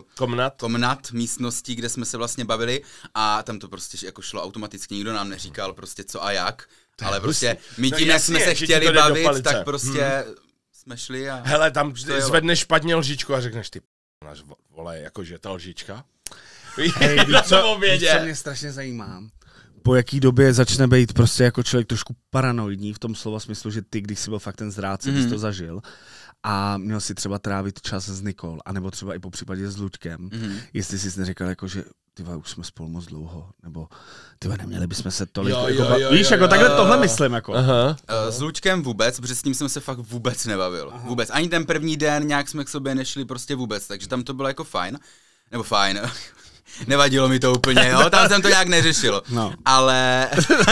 komnat místností, kde jsme se vlastně bavili a tam to prostě jako šlo automaticky, nikdo nám neříkal prostě co a jak, ale prostě my tím, jak jsme se chtěli bavit, tak prostě jsme šli a... Hele, tam zvedneš špatně lžičku a řekneš ty vole, jakože ta lžička. Hej, víš, co mě strašně zajímá? Po jaký době začne být prostě jako člověk trošku paranoidní v tom slova smyslu, že ty, když jsi byl fakt ten zrádce, když to zažil a měl si třeba trávit čas s Nikol, anebo třeba i po případě s Luďkem, jestli jsi neříkal jako, že tyva, už jsme spolu moc dlouho, nebo tyva, neměli bychom se tolik... Víš, jako takhle tohle myslím, jako. S Luďkem vůbec, protože s ním jsem se fakt vůbec nebavil. Vůbec. Ani ten první den nějak jsme k sobě nešli prostě vůbec, takže tam to bylo jako fajn. Nebo fajn. Nevadilo mi to úplně, jo, tam jsem to nějak neřešil, ale...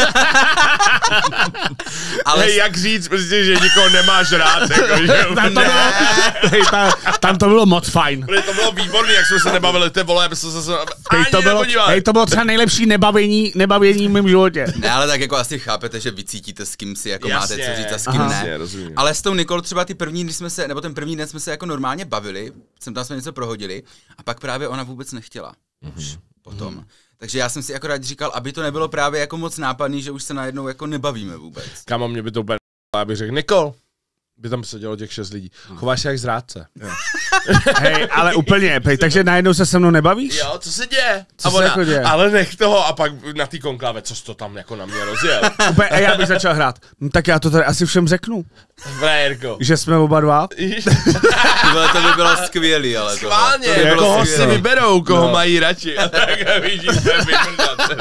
Hej, jak říct prostě, že nikoho nemáš rád, jako, že... Tam to bylo moc fajn. To bylo výborný, jak jsme se nebavili, ty vole, aby se zase to bylo třeba nejlepší nebavení v mém životě. Ne, ale tak jako asi chápete, že vycítíte, s kým si jako máte co říct a s kým ne. Rozumím. Ale s tou Nikol třeba ten první den jsme se jako normálně bavili, tam jsme něco prohodili a pak právě ona vůbec nechtěla. Už potom. Takže já jsem si akorát říkal, aby to nebylo právě jako moc nápadný, že už se najednou jako nebavíme vůbec. Kámo, mě by to úplně aby řekl, Nikol, by tam sedělo těch 6 lidí. Chováš se jak zrádce. Hej, ale úplně, takže najednou se mnou nebavíš? Jo, co se děje? Co se jako děje? Ale nech toho a pak na té konkláve, co jsi to tam jako na mě rozjel. Úplně, já bych začal hrát. Tak já to tady asi všem řeknu. Frajerko. Že jsme oba dva. To by bylo skvělý, ale to. Skválně, koho si vyberou, koho mají radši. A tak víš, že se vybrdat.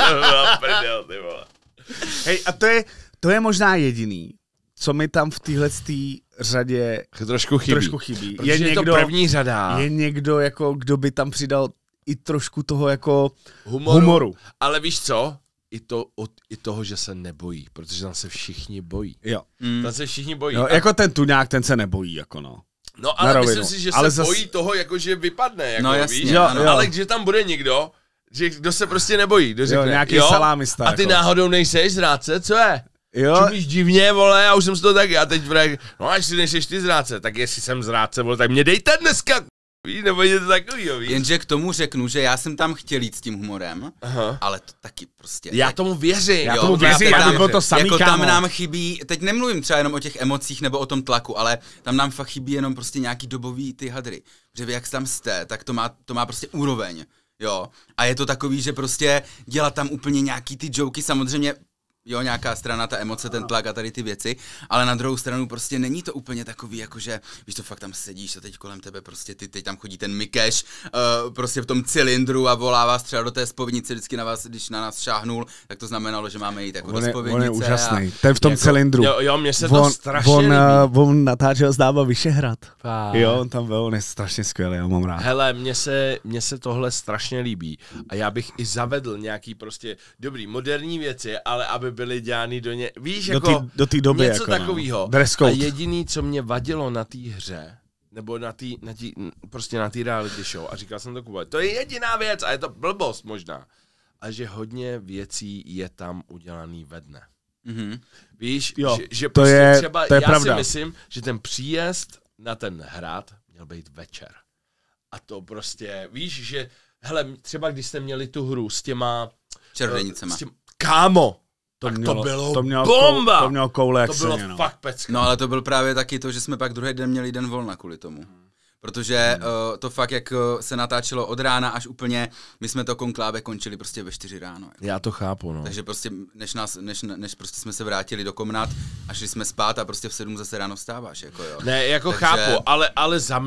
Hej, a to je možná jediný, co mi tam v téhletý řadě trošku chybí. Protože je to první řada. Je někdo, jako, kdo by tam přidal i trošku toho jako humoru. Ale víš co? I toho, že se nebojí, protože tam se všichni bojí. Jo. Tam se všichni bojí. Jo, jako ten tuňák, ten se nebojí, jako no. No ale myslím si, že se bojí toho, jako že vypadne, jako no, jasně, víš? Jo. Ale že tam bude někdo, že kdo se prostě nebojí, kdo řekne, nějaký salámista. A ty jako. Náhodou nejseš zrádce, co je? Jo. Čumíš divně, vole, já už jsem z toho taky, a teď no až si nejseš ty zrádce, tak jestli jsem zrádce, vole, tak mě dejte dneska, víš, nebo něco takovýho, víš. Jenže k tomu řeknu, že já jsem tam chtěl jít s tím humorem, ale to taky prostě. Já tomu věřím. Já tomu věřím, aby bylo to samý, jako kámo. tam nám chybí, teď nemluvím třeba jenom o těch emocích nebo o tom tlaku, ale tam nám fakt chybí jenom prostě nějaký dobový ty hadry. Že vy jak tam jste, tak to má prostě úroveň, jo. A je to takový, že prostě dělat tam úplně nějaký ty joky, samozřejmě Jo, nějaká strana, ta emoce, ten tlak a tady ty věci, ale na druhou stranu prostě není to úplně takový, jakože, víš to, fakt tam sedíš a teď kolem tebe prostě teď tam chodí ten Mikeš, prostě v tom cylindru a volá vás třeba do té zpovědnice, vždycky na vás, když na nás šáhnul, tak to znamenalo, že máme jít jako do zpovědnice. On je úžasný, ten v tom jako, cylindru. Jo, mně se to strašně líbí. On natáčel s náma Vyšehrad. Jo, on tam byl, on je strašně skvělý, já mám rád. Hele, mně se tohle strašně líbí a já bych i zavedl nějaký prostě dobrý moderní věci, ale aby byly dělány víš, jako do té doby něco jako, takového. No. A jediný, co mě vadilo na té hře, nebo prostě na té reality show, a říkal jsem to Kuba, to je jediná věc a je to blbost možná, a že hodně věcí je tam udělaný ve dne. Mm-hmm. Víš, jo, že to prostě je, třeba, to je já pravda. si myslím, že ten příjezd na ten hrad měl být večer. A to prostě, víš, že, hele, třeba když jste měli tu hru s těma čarodějnicema. Kámo, to bylo bomba! To mělo koule jak to bylo seně, fakt pecka. No ale to byl právě taky to, že jsme pak druhý den měli den volna kvůli tomu. Protože to fakt, jak se natáčelo od rána až úplně, my jsme to konkláve končili prostě ve 4 ráno. Jako. Já to chápu, no. Takže prostě, než prostě jsme se vrátili do komnat a šli jsme spát a prostě v 7 zase ráno vstáváš, jako jo. Ne, jako takže... chápu, ale za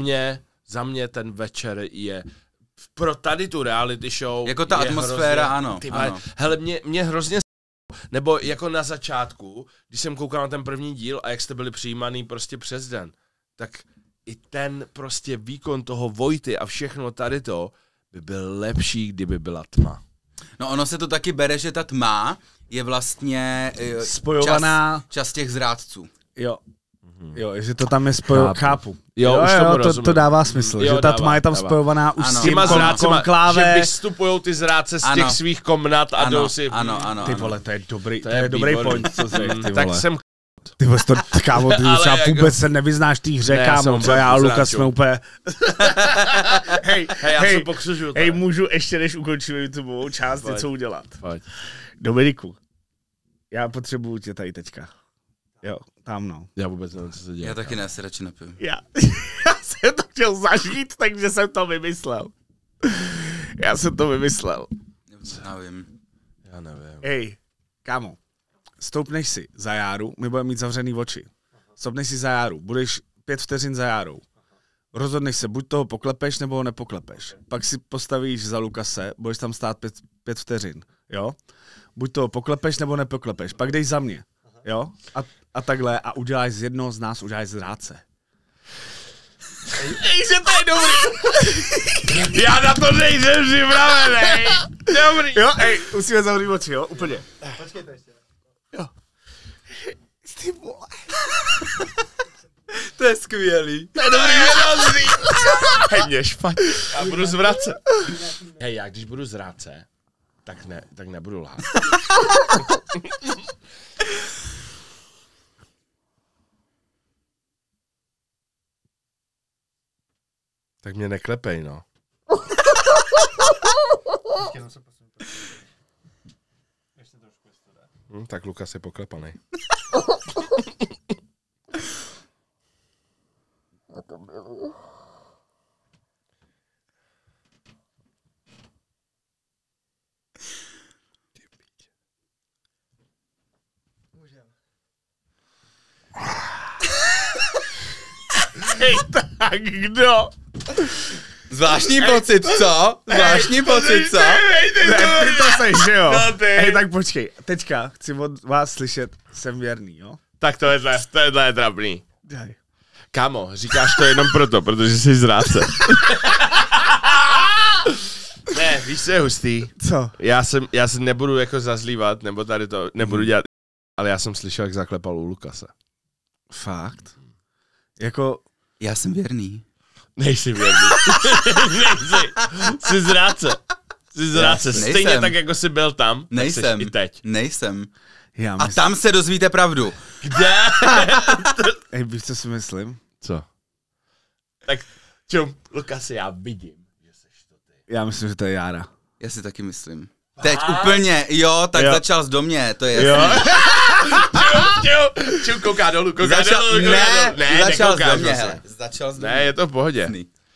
mě ten večer je pro tady tu reality show jako ta atmosféra, hrozně, ano, ano. Hele, mě hrozně nebo jako na začátku, když jsem koukal na ten první díl a jak jste byli přijímaný prostě přes den, tak i ten prostě výkon toho Vojty a všechno tady to by byl lepší, kdyby byla tma. No ono se to taky bere, že ta tma je vlastně spojovaná čas těch zrádců. Jo. Jo, že to tam je chápu. Jo, to dává smysl, jo, že ta tma je tam spojovaná už s těma konkláve. Že vystupujou ty zrádce z těch svých komnat a jdou si... Ano. Ty vole, to je dobrý point, co řekl, ty vole. Tak jsem ty vole, kámo, ty třeba vůbec se nevyznáš tý hře, kámo, já a Lukas jsme úplně... Hej, můžu ještě, než ukončím YouTubeovou část, něco udělat. Dominiku, já potřebuju tě tady teďka. Jo, tam no. Já vůbec nevím, co se děje. Já taky ne, se radši napiju. Já jsem to chtěl zažít, takže jsem to vymyslel. Já nevím. Hej, kámo, stoupneš si za Járu, my budeme mít zavřený oči. Stoupneš si za Járu, budeš 5 vteřin za Járou. Rozhodneš se, buď toho poklepeš, nebo ho nepoklepeš. Pak si postavíš za Lukase, budeš tam stát 5 vteřin, jo? Buď toho poklepeš, nebo nepoklepeš. Pak jdeš za mě, jo? A takhle a uděláš z jednoho z nás, uděláš zrádce. Že to je dobrý. Já na to nejsem připravený. Dobrý. Jo, musíme zavřít oči, jo, úplně. Počkejte ještě. Jo. Ty vole. To je skvělý. To je dobrý. Hej, mě špatně. Já budu zvracet. Hej, já když budu zrádce, tak nebudu lhát. Tak mě neklepej, no. Tak Lukas je poklepanej. Hej, tak kdo? Zvláštní pocit, co? Zvláštní pocit, co? Ne, ty to seš, že jo? Hej, tak počkej, teďka chci od vás slyšet, jsem věrný, jo? Tak tohle je trapný. Daj. Kámo, říkáš to jenom proto, protože jsi zrádce. Ne, víš, co je hustý? Co? Já se nebudu jako zazlívat, nebo tady to nebudu dělat, ale já jsem slyšel, jak zaklepal u Lukase. Fakt? Jako... Já jsem věrný. Nejsi věrný. Jsi zrádce. Stejně tak, jako jsi byl tam, nejsem. I teď. Nejsem. A tam se dozvíte pravdu. Kde? Hej, víš, co si myslím? Co? Tak, čum, Lukasi, já vidím, že seš to ty. Já myslím, že to je Jára. Já si taky myslím. Teď úplně, jo, tak začal do mě, to je jasný. Čum, kouká dolů. Ne, začal do mě, hele. Začal z do mě. Ne, je to v pohodě.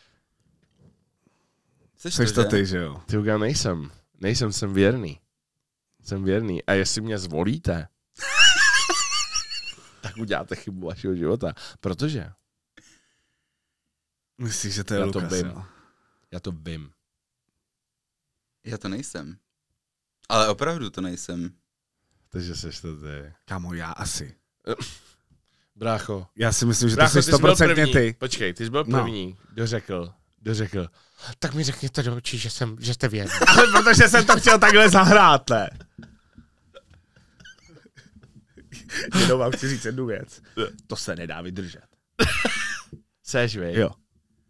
Seš to ty, že jo? Ty, nejsem, jsem věrný. A jestli mě zvolíte, tak uděláte chybu vašeho života. Protože... Myslíš, že to je Lukas, Já to vím. Já to nejsem. Ale opravdu to nejsem. Takže seš to ty. Kámo, já asi. Brácho. Já si myslím, že to jsi 100% ty. Počkej, ty jsi byl první. Kdo řekl. Tak mi řekněte do očí, že jste věrný. Ale protože jsem to chtěl takhle zahrát, ne? Jenom vám chci říct jednu věc. To se nedá vydržet. Seš, vej? Jo.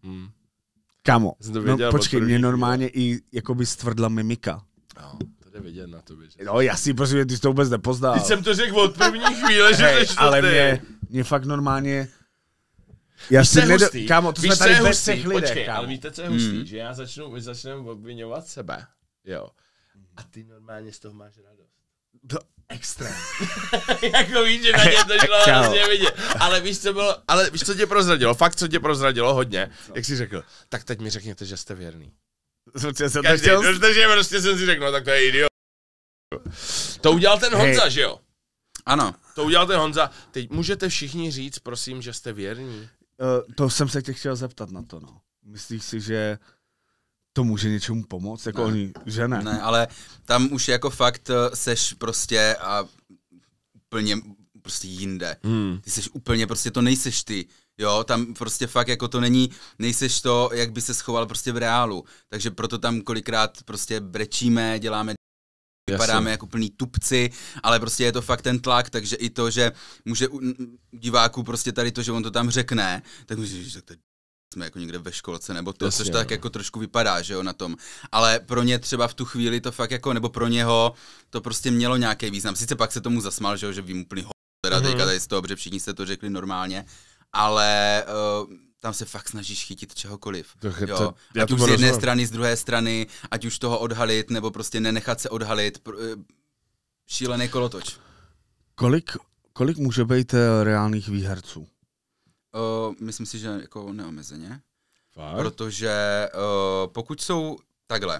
Kámo, no počkej, mě normálně i jakoby stvrdla mimika. No, to jde vidět na tobě. No jasný, protože ty jsi to vůbec nepoznal. Teď jsem to řekl od první chvíle, že hey, seš to ale ty. mě fakt normálně... Já si kámo, to jsme tady ve třech lidech, počkej, kámo. ale víte, co je hustý? Že my začneme obviňovat sebe. Jo. A ty normálně z toho máš radost. To extrém. Jako víš, že na ně to šlo hrozně vidět. Ale víš, co tě prozradilo? Fakt, co tě prozradilo hodně. Jak jsi řekl, tak teď mi řekněte, že jste věrný. Protože jsem si řekl, no tak to je idiot. To udělal ten Honza, že jo? Ano. To udělal ten Honza. Teď můžete všichni říct, prosím, že jste věrní? To jsem se tě chtěl zeptat na to, no. Myslíš si, že to může něčemu pomoct? Jako oni, že ne? Ne, ale tam už jako fakt seš prostě a úplně prostě jinde. Ty seš úplně prostě, to nejseš ty. Jo, tam prostě fakt jako to není, nejseš to, jak by se schoval prostě v reálu. Takže proto tam kolikrát prostě brečíme, děláme, vypadáme jako plný tupci, ale prostě je to fakt ten tlak, takže i to, že může u diváků prostě tady to, že on to tam řekne, tak můžeš, že tak jsme jako někde ve školce, nebo to, což tak jako trošku vypadá, že jo, na tom. Ale pro ně třeba v tu chvíli to fakt jako, nebo pro něho to prostě mělo nějaký význam. Sice pak se tomu zasmál, že vím úplný teda teďka tady z toho, protože všichni jste to řekli normálně, ale tam se fakt snažíš chytit čehokoliv. Jo. Ať už z jedné strany, z druhé strany, ať už toho odhalit, nebo prostě nenechat se odhalit. Šílený kolotoč. Kolik může být reálných výherců? Myslím si, že jako neomezeně. Fakt? Protože pokud jsou takhle,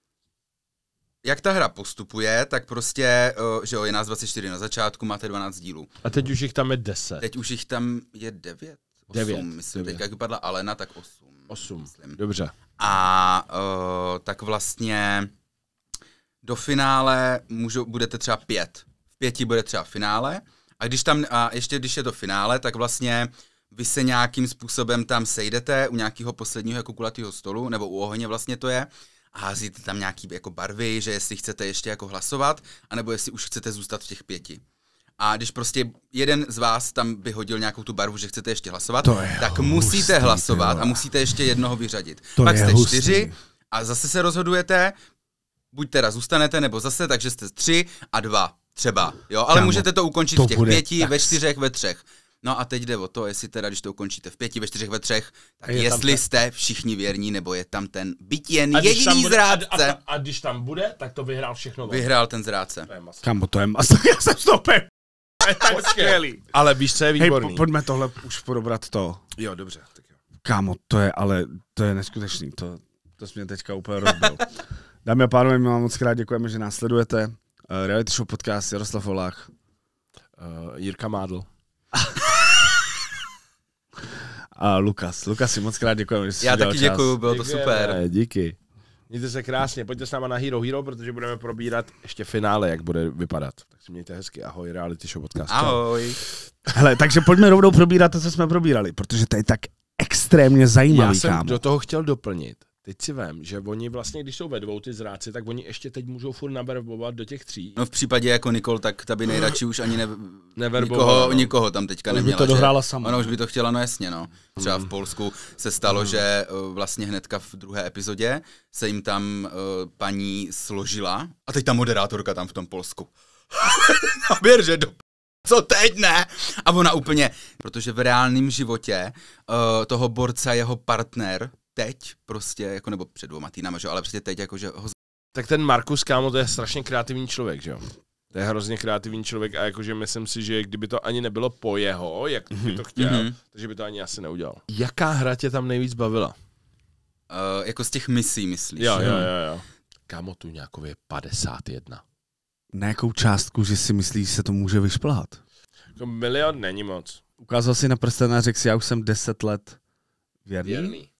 jak ta hra postupuje, tak prostě, že jo, je nás 24 na začátku, máte 12 dílů. A teď už jich tam je 10. Teď už jich tam je 9. 8, myslím. Teď jak vypadla Alena, tak 8. Myslím. Dobře. A tak vlastně do finále budete třeba 5. V 5 bude třeba finále. A ještě když je to finále, tak vlastně vy se nějakým způsobem tam sejdete u nějakého posledního jako kulatého stolu, nebo u ohně vlastně to je, a házíte tam nějaký jako barvy, že jestli chcete ještě jako hlasovat, anebo jestli už chcete zůstat v těch 5. A když prostě jeden z vás tam by hodil nějakou tu barvu, že chcete ještě hlasovat, tak musíte hlasovat a musíte ještě jednoho vyřadit. Pak jste 4 a zase se rozhodujete, buď teda zůstanete, nebo zase, takže jste 3 a 2 třeba, jo, ale můžete to ukončit v těch 5, ve 4, ve 3. No a teď jde o to, jestli teda, když to ukončíte v 5, ve 4, ve 3, tak jestli jste všichni věrní, nebo je tam ten byť jen jediný zrádce. A když tam bude, tak to vyhrál všechno. Vyhrál ten zrádce. Kámo, to je masa, já jsem stopem. To je tak skvělý. Ale víš, co je výborný. Hej, pojďme tohle už probrat to. Jo, dobře. Tak jo. Kámo, to je neskutečný, to jsi mě teďka úplně rozbil. Dámy a pánové, my vám moc krát děkujeme, že nás sledujete. Reality Show podcast, Jaroslav Volách. Jirka Mádl. A Lukas, si moc krát děkujeme, že jsi Já udělal taky čas. děkuju, bylo to super. Díky. Mějte se krásně, pojďte s náma na Hero, protože budeme probírat ještě finále, jak bude vypadat. Tak si mějte hezky, ahoj, Reality Show podcast. Ahoj. Hele, takže pojďme rovnou probírat to, co jsme probírali, protože to je tak extrémně zajímavý, kámo. Já jsem do toho chtěl doplnit. Teď si vem, že oni vlastně, když jsou ve dvou ty zrádci, tak oni ještě teď můžou furt naverbovat do těch 3. No v případě jako Nikol, tak ta by nejradši už ani neverbovala, nikoho tam teďka neměla. Už by to dohrála sama. Ona už by to chtěla, no jasně, no. Třeba v Polsku se stalo, že vlastně hnedka v druhé epizodě se jim tam paní složila a teď ta moderátorka tam v tom Polsku. Věř, že co teď ne? A ona úplně, protože v reálném životě toho borca jeho partner teď prostě, jako nebo před 2 týdnama, že? Ale prostě teď jakože ho... Tak ten Markus, kámo, to je strašně kreativní člověk, že jo? To je hrozně kreativní člověk a jakože myslím si, že kdyby to ani nebylo po jeho, jak by to chtěl, takže by to ani asi neudělal. Jaká hra tě tam nejvíc bavila? Jako z těch misí, myslíš? Jo. Kámo, tu nějakou je 51. Na jakou částku, že si myslíš, se to může vyšplhat? Jako 1 milion není moc. Ukázal si na prsten a řekl si, já už jsem 10 let věrný?